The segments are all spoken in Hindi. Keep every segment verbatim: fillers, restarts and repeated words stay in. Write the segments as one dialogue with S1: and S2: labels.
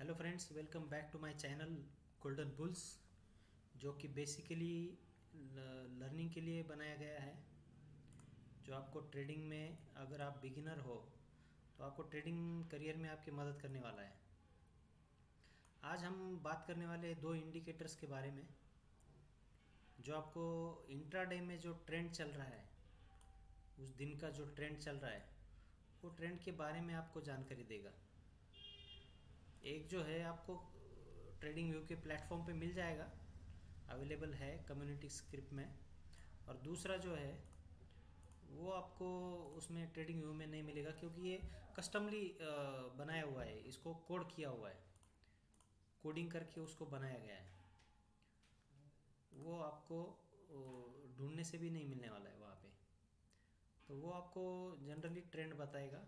S1: Hello friends, welcome back to my channel Golden Bulls, जो कि बेसिकली लर्निंग के लिए बनाया गया है। जो आपको ट्रेडिंग में, अगर आप बिगिनर हो तो आपको ट्रेडिंग करियर में आपकी मदद करने वाला है। आज हम बात करने वाले हैं दो इंडिकेटर्स के बारे में, जो आपको इंट्राडे में जो ट्रेंड चल रहा है, उस दिन का जो ट्रेंड चल रहा है, वो ट्रेंड के बारे में आपको जानकारी देगा। एक जो है आपको ट्रेडिंग व्यू के प्लेटफॉर्म पे मिल जाएगा, अवेलेबल है कम्युनिटी स्क्रिप्ट में। और दूसरा जो है वो आपको उसमें ट्रेडिंग व्यू में नहीं मिलेगा, क्योंकि ये कस्टमली बनाया हुआ है, इसको कोड किया हुआ है, कोडिंग करके उसको बनाया गया है। वो आपको ढूंढने से भी नहीं मिलने वाला है वहाँ पे। तो वो आपको जनरली ट्रेंड बताएगा।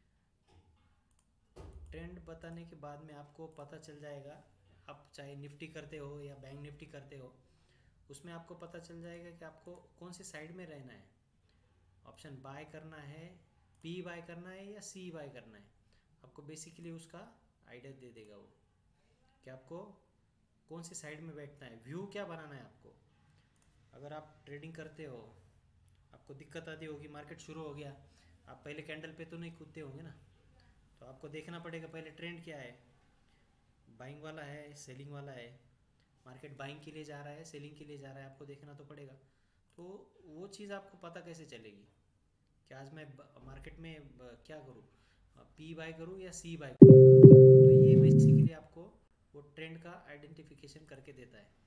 S1: ट्रेंड बताने के बाद में आपको पता चल जाएगा, आप चाहे निफ्टी करते हो या बैंक निफ्टी करते हो, उसमें आपको पता चल जाएगा कि आपको कौन सी साइड में रहना है। ऑप्शन बाय करना है, पी बाय करना है या सी बाय करना है। आपको बेसिकली उसका आइडिया दे देगा वो कि आपको कौन सी साइड में बैठना है, व्यू क्या बनाना है आपको। अगर आप ट्रेडिंग करते हो, आपको दिक्कत आती होगी, मार्केट शुरू हो गया, आप पहले कैंडल पे तो नहीं कूदते होंगे ना। तो आपको देखना पड़ेगा पहले ट्रेंड क्या है, बाइंग वाला है, सेलिंग वाला है। मार्केट बाइंग के लिए जा रहा है, सेलिंग के लिए जा रहा है, आपको देखना तो पड़ेगा। तो वो चीज़ आपको पता कैसे चलेगी कि आज मैं मार्केट में क्या करूँ, पी बाय करूँ या सी बाय करूँ। तो ये बेसिकली आपको वो ट्रेंड का आइडेंटिफिकेशन करके देता है।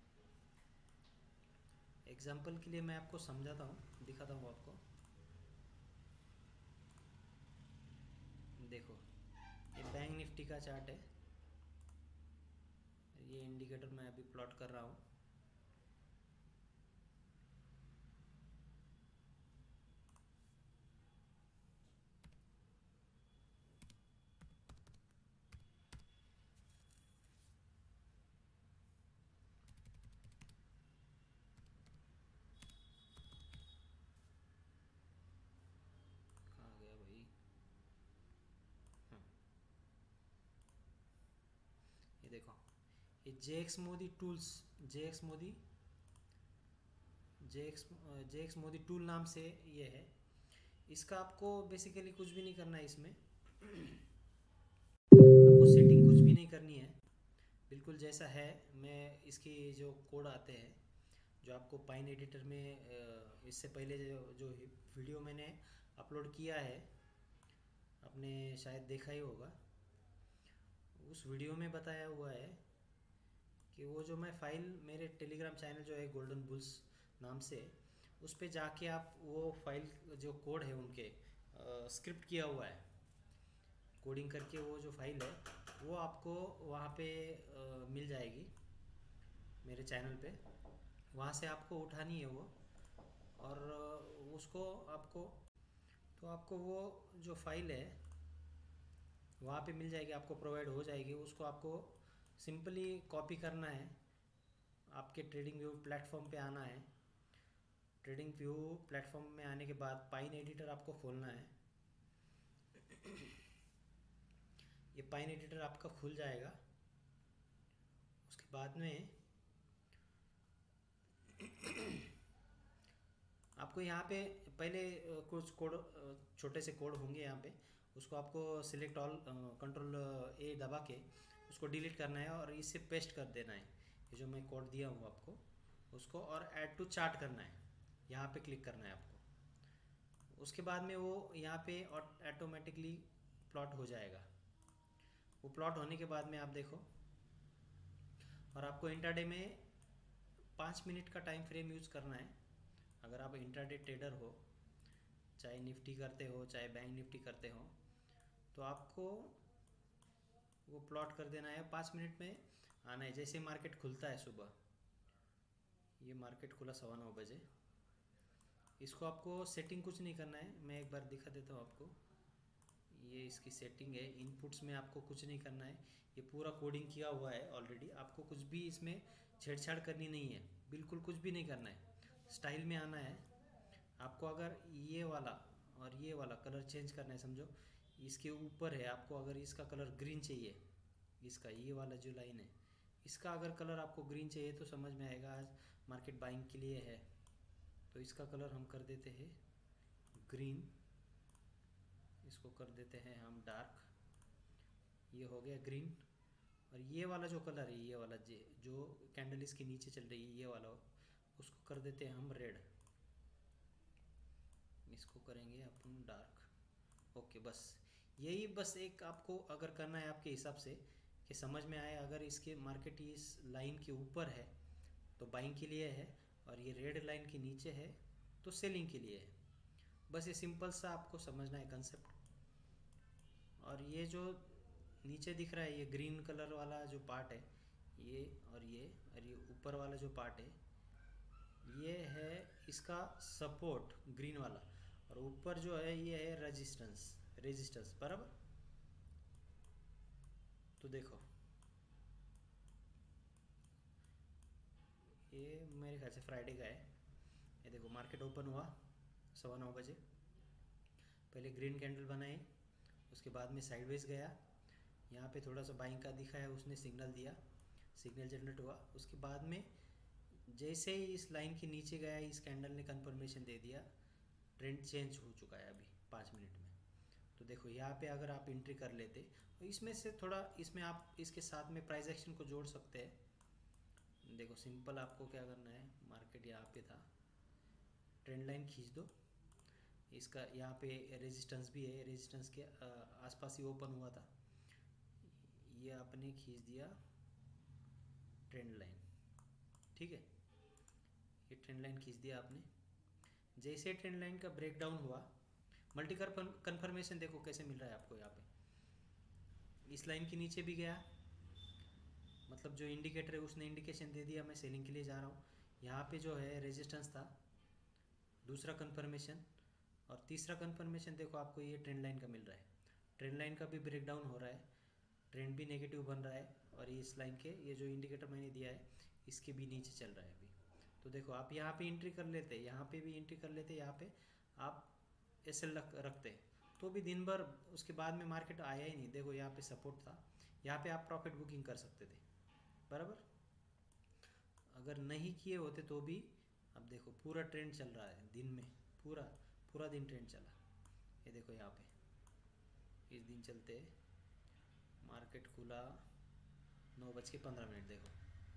S1: एग्जाम्पल के लिए मैं आपको समझाता हूँ, दिखाता हूँ आपको। देखो, ये बैंक निफ्टी का चार्ट है, ये इंडिकेटर मैं अभी प्लॉट कर रहा हूँ। कहाँ गया भाई? हाँ, ये देखो, ये J X Modi tools, J X Modi J X J X Modi tool नाम से ये है। इसका आपको बेसिकली कुछ भी नहीं करना है इसमें। आपको सेटिंग कुछ भी नहीं करनी है, बिल्कुल जैसा है। मैं इसकी जो कोड आते हैं, जो आपको पाइन एडिटर में इससे पहले जो जो वीडियो मैंने अपलोड किया है, आपने शायद देखा ही होगा। उस वीडियो में बताया हुआ है कि वो जो मैं फ़ाइल, मेरे टेलीग्राम चैनल जो है गोल्डन बुल्स नाम से, उस पे जाके आप वो फाइल जो कोड है उनके स्क्रिप्ट किया हुआ है, कोडिंग करके वो जो फाइल है वो आपको वहाँ पे आ, मिल जाएगी मेरे चैनल पे। वहाँ से आपको उठानी है वो, और उसको आपको, तो आपको वो जो फाइल है वहाँ पे मिल जाएगी, आपको प्रोवाइड हो जाएगी। उसको आपको सिंपली कॉपी करना है, आपके ट्रेडिंग व्यू प्लेटफॉर्म पे आना है। ट्रेडिंग व्यू प्लेटफॉर्म में आने के बाद पाइन एडिटर आपको खोलना है। ये पाइन एडिटर आपका खुल जाएगा। उसके बाद में आपको यहाँ पे पहले कुछ कोड, छोटे से कोड होंगे यहाँ पे, उसको आपको सिलेक्ट ऑल, कंट्रोल ए दबा के उसको डिलीट करना है और इसे पेस्ट कर देना है। ये जो मैं कोड दिया हूँ आपको, उसको, और ऐड टू चार्ट करना है, यहाँ पे क्लिक करना है आपको। उसके बाद में वो यहाँ पे ऑटोमेटिकली प्लॉट हो जाएगा। वो प्लॉट होने के बाद में आप देखो, और आपको इंट्राडे में पाँच मिनट का टाइम फ्रेम यूज़ करना है। अगर आप इंट्राडे ट्रेडर हो, चाहे निफ्टी करते हो चाहे बैंक निफ्टी करते हो, तो आपको वो प्लॉट कर देना है। पाँच मिनट में आना है। जैसे मार्केट खुलता है सुबह, ये मार्केट खुला सवा नौ बजे, इसको आपको सेटिंग कुछ नहीं करना है। मैं एक बार दिखा देता हूँ आपको। ये इसकी सेटिंग है, इनपुट्स में आपको कुछ नहीं करना है, ये पूरा कोडिंग किया हुआ है ऑलरेडी। आपको कुछ भी इसमें छेड़छाड़ करनी नहीं है, बिल्कुल कुछ भी नहीं करना है। स्टाइल में आना है आपको। अगर ये वाला और ये वाला कलर चेंज करना है, समझो इसके ऊपर है, आपको अगर इसका कलर ग्रीन चाहिए इसका ये वाला जो लाइन है, इसका अगर कलर आपको ग्रीन चाहिए तो समझ में आएगा आज मार्केट बाइंग के लिए है, तो इसका कलर हम कर देते हैं ग्रीन, इसको कर देते हैं हम डार्क, ये हो गया ग्रीन। और ये वाला जो कलर है, ये वाला जे जो कैंडल इसके नीचे चल रही है, ये वाला उसको कर देते हैं हम रेड, इसको करेंगे अपन डार्क। ओके, बस यही बस एक आपको अगर करना है आपके हिसाब से कि समझ में आए, अगर इसके मार्केट इस लाइन के ऊपर है तो बाइंग के लिए है, और ये रेड लाइन के नीचे है तो सेलिंग के लिए है। बस ये सिंपल सा आपको समझना है कंसेप्ट। और ये जो नीचे दिख रहा है ये ग्रीन कलर वाला जो पार्ट है, ये और ये और ये ऊपर वाला जो पार्ट है, ये है इसका सपोर्ट ग्रीन वाला, और ऊपर जो है ये है रेजिस्टेंस, रेजिस्टेंस बराबर। तो देखो ये मेरे ख्याल से फ्राइडे का है, ये देखो मार्केट ओपन हुआ सवा नौ बजे, पहले ग्रीन कैंडल बनाई, उसके बाद में साइडवेज गया, यहाँ पे थोड़ा सा बाइंग का दिखा है, उसने सिग्नल दिया, सिग्नल जनरेट हुआ, उसके बाद में जैसे ही इस लाइन के नीचे गया इस कैंडल ने कंफर्मेशन दे दिया, ट्रेंड चेंज हो चुका है अभी पाँच मिनट में। तो देखो यहाँ पे अगर आप एंट्री कर लेते तो इसमें से थोड़ा, इसमें आप इसके साथ में प्राइस एक्शन को जोड़ सकते हैं। देखो सिंपल आपको क्या करना है, मार्केट यहाँ पे था, ट्रेंड लाइन खींच दो, इसका यहाँ पे रेजिस्टेंस भी है, रेजिस्टेंस के आसपास ही ओपन हुआ था, ये आपने खींच दिया ट्रेंड लाइन, ठीक है, ये ट्रेंड लाइन खींच दिया आपने। जैसे ट्रेंड लाइन का ब्रेकडाउन हुआ, मल्टी कन्फर्मेशन देखो कैसे मिल रहा है आपको, यहाँ पे इस लाइन के नीचे भी गया, मतलब जो इंडिकेटर है उसने इंडिकेशन दे दिया मैं सेलिंग के लिए जा रहा हूँ। यहाँ पे जो है रेजिस्टेंस था, दूसरा कन्फर्मेशन, और तीसरा कन्फर्मेशन देखो आपको ये ट्रेंड लाइन का मिल रहा है, ट्रेंड लाइन का भी ब्रेकडाउन हो रहा है, ट्रेंड भी नेगेटिव बन रहा है, और ये इस लाइन के ये जो इंडिकेटर मैंने दिया है इसके भी नीचे चल रहा है अभी। तो देखो आप यहाँ पे एंट्री कर लेते, यहाँ पे भी एंट्री कर लेते, यहाँ पे आप एस एल रखते तो भी दिन भर उसके बाद में मार्केट आया ही नहीं। देखो यहाँ पे सपोर्ट था, यहाँ पे आप प्रॉफिट बुकिंग कर सकते थे बराबर, अगर नहीं किए होते तो भी। अब देखो पूरा ट्रेंड चल रहा है दिन में, पूरा पूरा दिन ट्रेंड चला, ये देखो यहाँ पे इस दिन चलते मार्केट खुला नौ बज के पंद्रह मिनट, देखो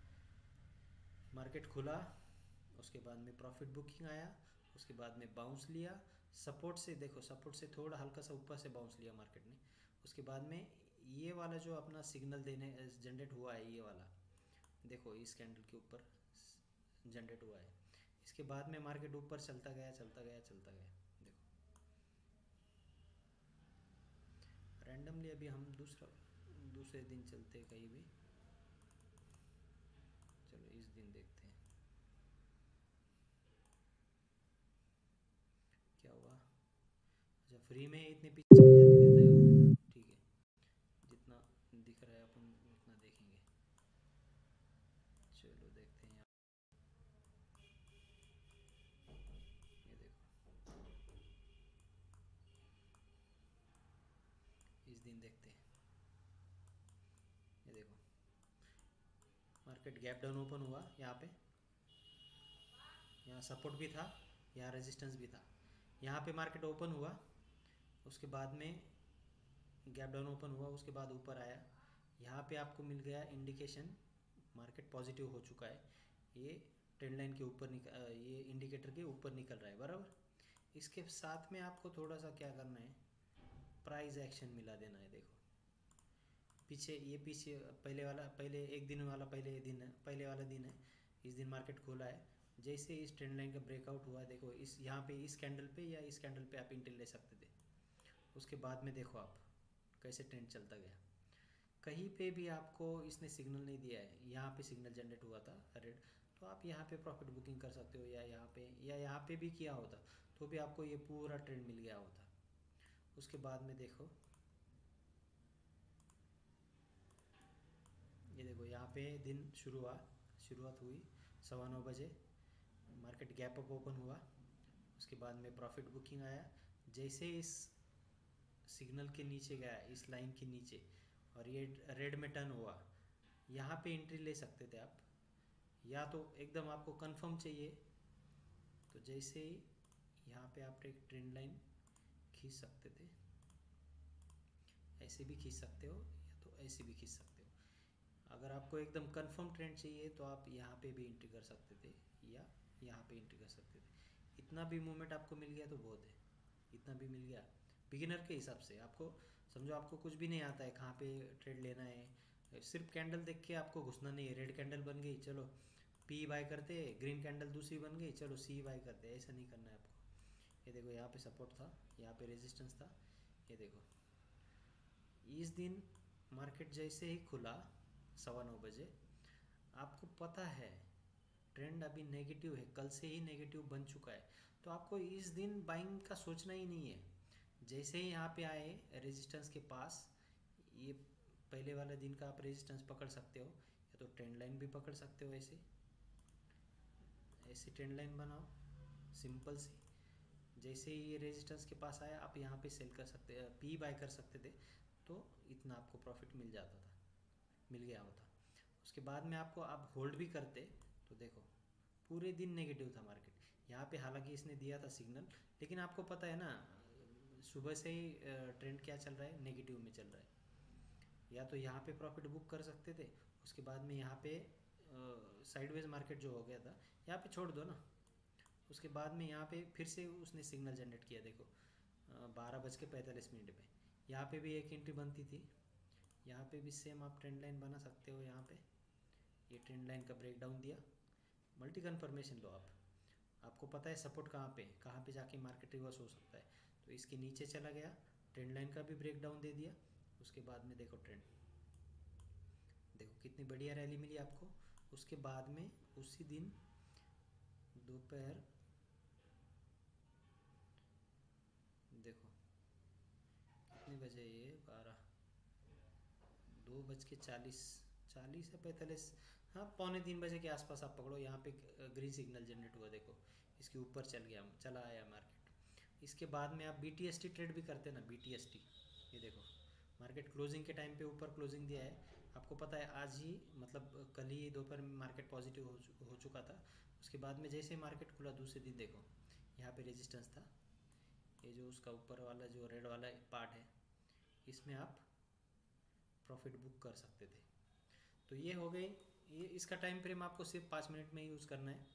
S1: मार्केट खुला, उसके बाद में प्रॉफिट बुकिंग आया, उसके बाद में बाउंस लिया सपोर्ट से, देखो सपोर्ट से थोड़ा हल्का सा ऊपर से बाउंस लिया मार्केट ने, उसके बाद में ये वाला जो अपना सिग्नल देने जनरेट हुआ है, ये वाला देखो इस कैंडल के ऊपर जनरेट हुआ है, इसके बाद में मार्केट ऊपर चलता गया चलता गया चलता गया। देखो रैंडमली अभी हम दूसरा दूसरे दिन चलते कहीं भी, चलो इस दिन देखते हैं क्या हुआ। अच्छा फ्री में इतने पीछे चले जाने देते हो, ठीक है, जितना दिख रहा है अपन उतना देखेंगे। चलो देखते हैं, ये देखो इस दिन देखते हैं, ये देखो मार्केट गैप डाउन ओपन हुआ, यहाँ पे यहाँ सपोर्ट भी था, यहाँ रेजिस्टेंस भी था, यहाँ पे मार्केट ओपन हुआ, उसके बाद में गैप डाउन ओपन हुआ, उसके बाद ऊपर आया, यहाँ पे आपको मिल गया इंडिकेशन मार्केट पॉजिटिव हो चुका है, ये ट्रेंड लाइन के ऊपर निकल, ये इंडिकेटर के ऊपर निकल रहा है बराबर। इसके साथ में आपको थोड़ा सा क्या करना है, प्राइस एक्शन मिला देना है। देखो पीछे, ये पीछे पहले वाला, पहले एक दिन वाला, पहले दिन है, पहले वाला दिन है, इस दिन मार्केट खोला है, जैसे इस ट्रेंड लाइन का ब्रेकआउट हुआ, देखो इस यहाँ पे इस कैंडल पे या इस कैंडल पे आप एंट्री ले सकते थे, उसके बाद में देखो आप कैसे ट्रेंड चलता गया, कहीं पे भी आपको इसने सिग्नल नहीं दिया है, यहाँ पे सिग्नल जनरेट हुआ था रेड, तो आप यहाँ पे प्रॉफिट बुकिंग कर सकते हो, या यहाँ पे या यहाँ पे भी किया होता तो भी आपको ये पूरा ट्रेंड मिल गया होता। उसके बाद में देखो, ये देखो यहाँ पे दिन शुरू हुआ, शुरुआत हुई सवा नौ बजे, मार्केट गैप अप ओपन हुआ, उसके बाद में प्रॉफिट बुकिंग आया, जैसे इस सिग्नल के नीचे गया, इस लाइन के नीचे, और ये रेड में टर्न हुआ, यहाँ पे एंट्री ले सकते थे आप, या तो एकदम आपको कंफर्म चाहिए तो जैसे ही यहाँ पे आप एक ट्रेंड लाइन खींच सकते थे, ऐसे भी खींच सकते हो या तो ऐसे भी खींच सकते हो। अगर आपको एकदम कंफर्म ट्रेंड चाहिए तो आप यहाँ पे भी एंट्री कर सकते थे या यहाँ पे एंट्री कर सकते थे। इतना भी मूवमेंट आपको मिल गया तो बहुत है, इतना भी मिल गया बिगिनर के हिसाब से। आपको समझो आपको कुछ भी नहीं आता है कहाँ पे ट्रेड लेना है, सिर्फ कैंडल देख के आपको घुसना नहीं है। रेड कैंडल बन गई, चलो पी बाय करते, ग्रीन कैंडल दूसरी बन गई, चलो सी बाय करते, ऐसा नहीं करना है आपको। ये देखो यहाँ पे सपोर्ट था, यहाँ पे रेजिस्टेंस था, ये देखो इस दिन मार्केट जैसे ही खुला सवा नौ बजे, आपको पता है ट्रेंड अभी नेगेटिव है, कल से ही नेगेटिव बन चुका है, तो आपको इस दिन बाइंग का सोचना ही नहीं है। जैसे ही यहाँ पे आए रेजिस्टेंस के पास, ये पहले वाले दिन का आप रेजिस्टेंस पकड़ सकते हो या तो ट्रेंड लाइन भी पकड़ सकते हो। ऐसे ऐसे ट्रेंड लाइन बनाओ सिंपल सी, जैसे ही ये रेजिस्टेंस के पास आया आप यहाँ पे सेल कर सकते, पी बाय कर सकते थे, तो इतना आपको प्रॉफिट मिल जाता था, मिल गया होता। उसके बाद में आपको आप होल्ड भी करते तो देखो पूरे दिन नेगेटिव था मार्केट। यहाँ पे हालांकि इसने दिया था सिग्नल, लेकिन आपको पता है ना सुबह से ही ट्रेंड क्या चल रहा है, नेगेटिव में चल रहा है। या तो यहाँ पे प्रॉफिट बुक कर सकते थे, उसके बाद में यहाँ पे साइडवेज मार्केट जो हो गया था यहाँ पे छोड़ दो ना। उसके बाद में यहाँ पे फिर से उसने सिग्नल जनरेट किया, देखो बारह बज के पैंतालीस मिनट पे यहाँ पे भी एक एंट्री बनती थी, यहाँ पे भी सेम आप ट्रेंड लाइन बना सकते हो। यहाँ पे ये ट्रेंड लाइन का ब्रेकडाउन दिया, मल्टी कन्फर्मेशन लो आप, आपको पता है सपोर्ट कहाँ पे कहाँ पे जाके मार्केट रिवर्स हो सकता है, तो इसके नीचे चला गया, ट्रेंड लाइन का भी ब्रेकडाउन दे दिया। उसके बाद में देखो ट्रेंड, देखो कितनी बढ़िया रैली मिली आपको। उसके बाद में उसी दिन दोपहर देखो कितने बजे, ये बारह दो बज के चालीस चालीस या पैंतालीस, हाँ पौने तीन बजे के आसपास आप पकड़ो, यहाँ पे ग्रीन सिग्नल जनरेट हुआ, देखो इसके ऊपर चल गया, चला आया मार्केट। इसके बाद में आप B T S T trade भी करते ना, बी टी एस टी, ये देखो मार्केट क्लोजिंग के टाइम पे ऊपर क्लोजिंग दिया है, आपको पता है आज ही मतलब कल ही दोपहर में मार्केट पॉजिटिव हो, हो चुका था। उसके बाद में जैसे ही मार्केट खुला दूसरे दिन देखो यहाँ पे रेजिस्टेंस था, ये जो उसका ऊपर वाला जो रेड वाला पार्ट है, इसमें आप प्रॉफिट बुक कर सकते थे। तो ये हो गई, ये इसका टाइम फ्रेम आपको सिर्फ पाँच मिनट में यूज़ करना है।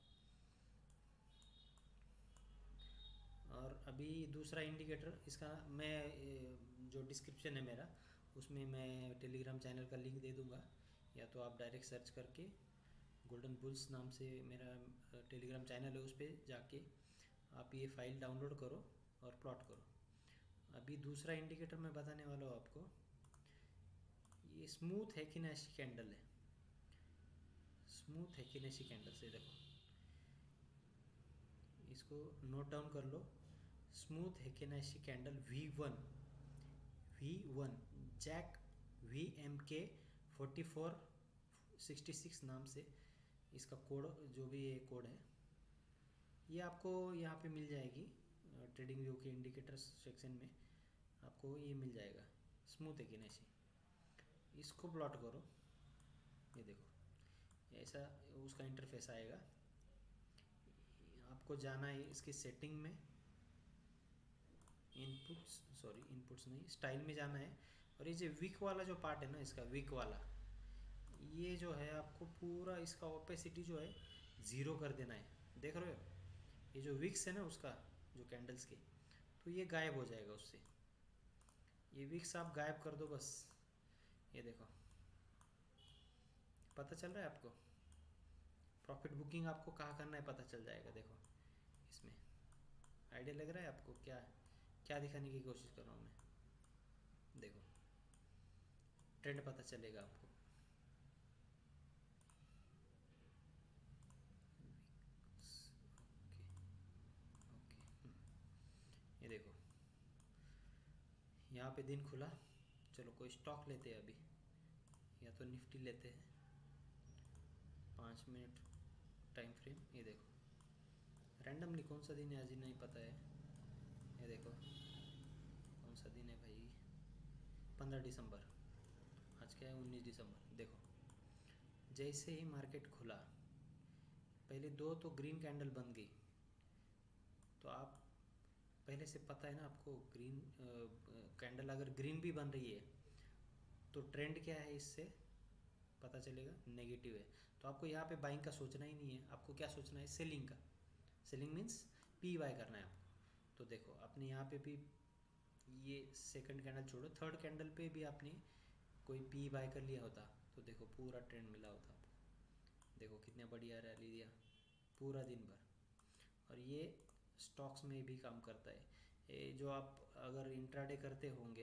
S1: और अभी दूसरा इंडिकेटर इसका मैं जो डिस्क्रिप्शन है मेरा, उसमें मैं टेलीग्राम चैनल का लिंक दे दूँगा, या तो आप डायरेक्ट सर्च करके गोल्डन बुल्स नाम से मेरा टेलीग्राम चैनल है, उस पर जाके आप ये फाइल डाउनलोड करो और प्लॉट करो। अभी दूसरा इंडिकेटर मैं बताने वाला हूँ आपको, ये स्मूथ है कि नैशी कैंडल है, स्मूथ है कि नैशी कैंडल से देखो, इसको नोट डाउन कर लो। स्मूथ है कि नैशी candle V one V one jack V M K forty four sixty six नाम से इसका कोड, जो भी ये कोड है, ये आपको यहाँ पे मिल जाएगी ट्रेडिंग व्यू के इंडिकेटर्स सेक्शन में, आपको ये मिल जाएगा। स्मूथ है कि नैशी, इसको प्लॉट करो, ये देखो ऐसा उसका इंटरफेस आएगा। आपको जाना है इसकी सेटिंग में, इनपुट्स सॉरी इनपुट्स नहीं स्टाइल में जाना है, और ये जो वीक वाला जो पार्ट है ना, इसका वीक वाला, ये जो है आपको पूरा इसका ओपेसिटी जो है ज़ीरो कर देना है। देख रहे हो ये जो विक्स है ना उसका, जो कैंडल्स के, तो ये गायब हो जाएगा उससे, ये विक्स आप गायब कर दो बस। ये देखो पता चल रहा है आपको, प्रॉफिट बुकिंग आपको कहाँ करना है पता चल जाएगा। देखो इसमें आइडिया लग रहा है आपको, क्या क्या दिखाने की कोशिश कर रहा हूँ मैं, देखो ट्रेंड पता चलेगा आपको। ये देखो यहाँ पे दिन खुला, चलो कोई स्टॉक लेते हैं अभी, या तो निफ्टी लेते हैं, पाँच मिनट टाइम फ्रेम। ये देखो रैंडमली कौन सा दिन है आज ही नहीं पता है, ये देखो कौन सा दिन है भाई, पंद्रह दिसंबर, आज क्या है, उन्नीस दिसंबर। देखो जैसे ही मार्केट खुला, पहले दो तो ग्रीन कैंडल बन गई, तो आप पहले से पता है ना आपको, ग्रीन कैंडल अगर ग्रीन भी बन रही है तो ट्रेंड क्या है इससे पता चलेगा, नेगेटिव है। तो आपको यहाँ पे बाइंग का सोचना ही नहीं है, आपको क्या सोचना है, सेलिंग का। सेलिंग मीन्स पी बाय करना है आपको। तो देखो आपने यहाँ पे भी ये सेकंड कैंडल छोड़ो, थर्ड कैंडल पे भी आपने कोई पी बाय कर लिया होता तो देखो पूरा ट्रेंड मिला होता आपको। देखो कितना बढ़िया रैली दिया पूरा दिन भर। और ये स्टॉक्स में भी काम करता है। ये जो आप अगर इंट्राडे करते होंगे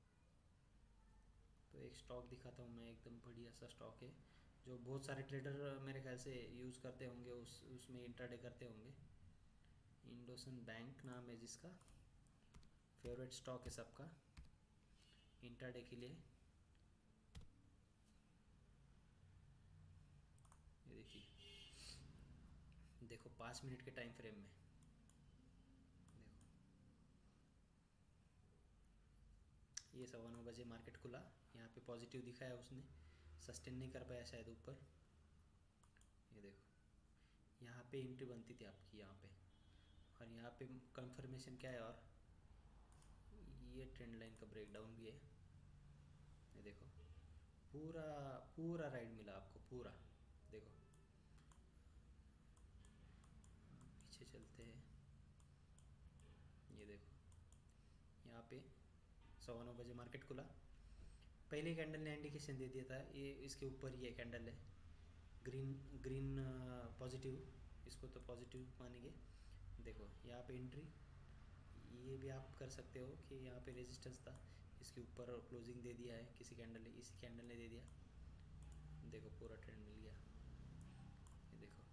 S1: तो एक स्टॉक दिखाता हूँ मैं, एकदम बढ़िया सा स्टॉक है जो बहुत सारे ट्रेडर मेरे ख्याल से यूज़ करते होंगे, उस उसमें इंट्राडे करते होंगे। इंडोसन बैंक नाम है जिसका, फेवरेट स्टॉक है सबका इंट्राडे के लिए। ये देखिए, देखो पाँच मिनट के टाइम फ्रेम में देखो, ये सवा नौ बजे मार्केट खुला, यहाँ पे पॉजिटिव दिखाया उसने, सस्टेन नहीं कर पाया शायद ऊपर। ये देखो यहाँ पे एंट्री बनती थी आपकी यहाँ पे, और यहाँ पे कंफर्मेशन क्या है, और ये ट्रेंड लाइन का ब्रेकडाउन भी है। ये देखो पूरा पूरा राइड मिला आपको पूरा। देखो पीछे चलते हैं, ये देखो यहाँ पे सवा नौ बजे मार्केट खुला, पहले कैंडल ने इंडिकेशन दे दिया था, ये इसके ऊपर ये कैंडल है ग्रीन ग्रीन पॉजिटिव, इसको तो पॉजिटिव मानेंगे। देखो यहाँ पे एंट्री, ये भी आप कर सकते हो कि यहाँ पे रेजिस्टेंस था, इसके ऊपर क्लोजिंग दे दिया है किसी कैंडल ने, इसी कैंडल ने दे दिया। देखो पूरा ट्रेंड मिल गया। ये देखो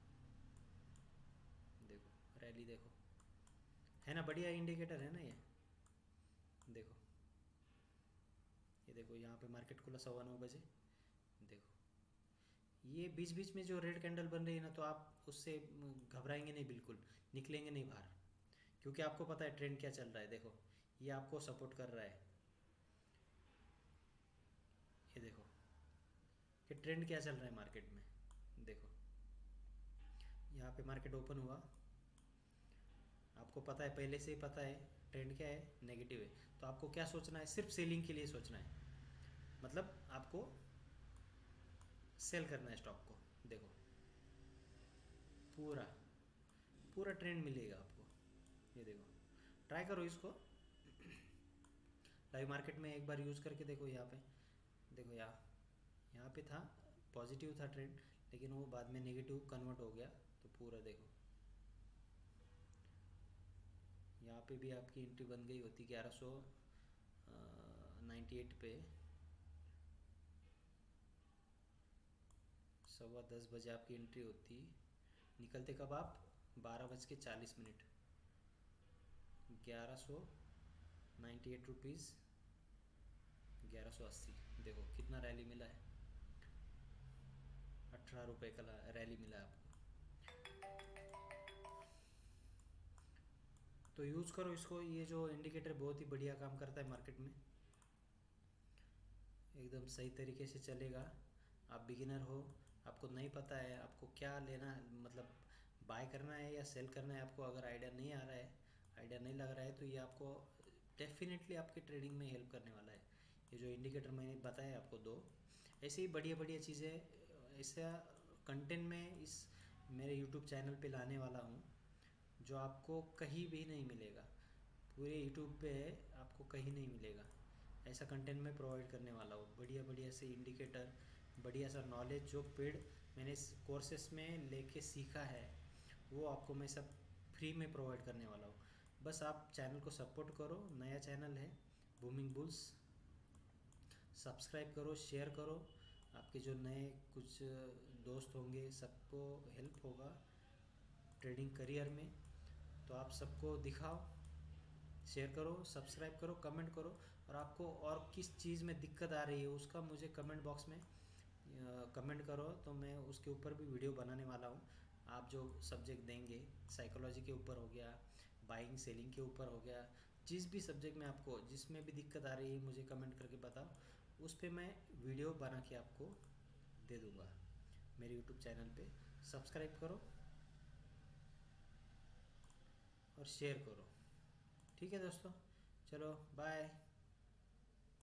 S1: देखो रैली देखो, है ना बढ़िया इंडिकेटर है ना ये। देखो ये देखो यहाँ पे मार्केट खुला सवा नौ बजे। देखो ये बीच बीच में जो रेड कैंडल बन रही है ना, तो आप उससे घबराएंगे नहीं, बिल्कुल निकलेंगे नहीं बाहर, क्योंकि आपको पता है ट्रेंड क्या चल रहा है। देखो ये आपको सपोर्ट कर रहा है, ये देखो कि ट्रेंड क्या चल रहा है मार्केट में। देखो यहाँ पे मार्केट ओपन हुआ, आपको पता है पहले से ही पता है ट्रेंड क्या है, नेगेटिव है। तो आपको क्या सोचना है, सिर्फ सेलिंग के लिए सोचना है, मतलब आपको सेल करना है स्टॉक को। देखो पूरा पूरा ट्रेंड मिलेगा आपको। ये देखो ट्राई करो इसको लाइव मार्केट में एक बार यूज़ करके देखो। यहाँ पे देखो, यहाँ यहाँ पे था पॉजिटिव था ट्रेंड, लेकिन वो बाद में नेगेटिव कन्वर्ट हो गया। तो पूरा देखो यहाँ पे भी आपकी एंट्री बन गई होती ग्यारह सौ नाइन्टी एट पे, सवा दस बजे आपकी एंट्री होती, निकलते कब आप, बारह बज के चालीस मिनट, ग्यारह सौ नाइन्टी एट रुपीज़ ग्यारह सौ अस्सी। देखो कितना रैली मिला है, अठारह रुपये का रैली मिला है आपको। तो यूज़ करो इसको, ये जो इंडिकेटर बहुत ही बढ़िया काम करता है मार्केट में, एकदम सही तरीके से चलेगा। आप बिगिनर हो, आपको नहीं पता है आपको क्या लेना है, मतलब बाय करना है या सेल करना है, आपको अगर आइडिया नहीं आ रहा है, आइडिया नहीं लग रहा है, तो ये आपको डेफिनेटली आपके ट्रेडिंग में हेल्प करने वाला है। ये जो इंडिकेटर मैंने बताया आपको दो, ऐसे ही बढ़िया बढ़िया चीज़ें ऐसा कंटेंट में इस मेरे यूट्यूब चैनल पे लाने वाला हूँ, जो आपको कहीं भी नहीं मिलेगा, पूरे यूट्यूब पे आपको कहीं नहीं मिलेगा। ऐसा कंटेंट मैं प्रोवाइड करने वाला हूँ, बढ़िया बढ़िया से इंडिकेटर, बढ़िया सा नॉलेज जो पेड मैंने इस कोर्सेस में लेके सीखा है, वो आपको मैं सब फ्री में प्रोवाइड करने वाला हूँ। बस आप चैनल को सपोर्ट करो, नया चैनल है बूमिंग बुल्स, सब्सक्राइब करो, शेयर करो, आपके जो नए कुछ दोस्त होंगे सबको हेल्प होगा ट्रेडिंग करियर में। तो आप सबको दिखाओ, शेयर करो, सब्सक्राइब करो, कमेंट करो, और आपको और किस चीज़ में दिक्कत आ रही है उसका मुझे कमेंट बॉक्स में कमेंट करो, तो मैं उसके ऊपर भी वीडियो बनाने वाला हूँ। आप जो सब्जेक्ट देंगे, साइकोलॉजी के ऊपर हो गया, बाइंग सेलिंग के ऊपर हो गया, जिस भी सब्जेक्ट में आपको जिसमें भी दिक्कत आ रही है मुझे कमेंट करके बताओ, उस पर मैं वीडियो बना के आपको दे दूँगा। मेरे यूट्यूब चैनल पे सब्सक्राइब करो और शेयर करो। ठीक है दोस्तों, चलो बाय।